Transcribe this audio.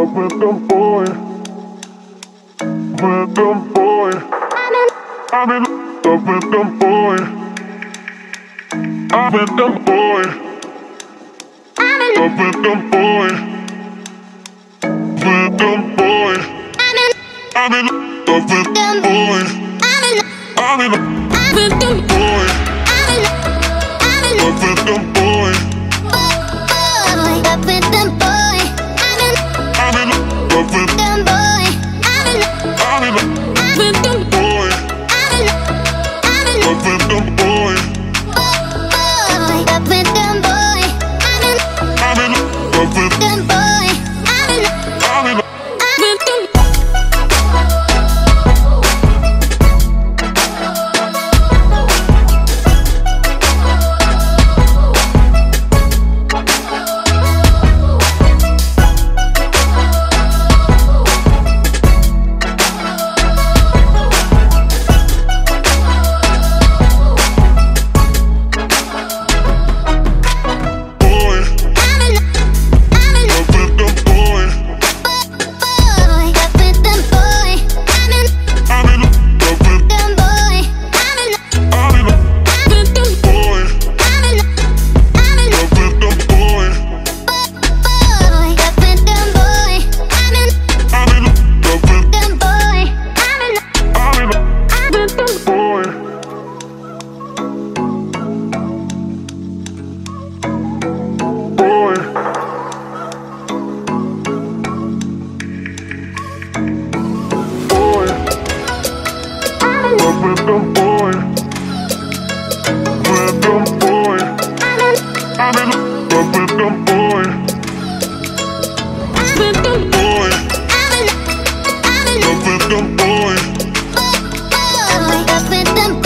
love with them boy, with them boy. I'm in love with them boy, I'm with them boy, love with them boy, with them boy. I'm in love with them boy, I'm in love with them boy, love with them boy, Up with them boy, I'm in love with them boy, I'm in love with them boy, love with them boy, up with them boy, I'm in love with them boy, I'm in love with them. With them boy, with them boy, I'm in love with them boy, with them boy, love with them boy, up with them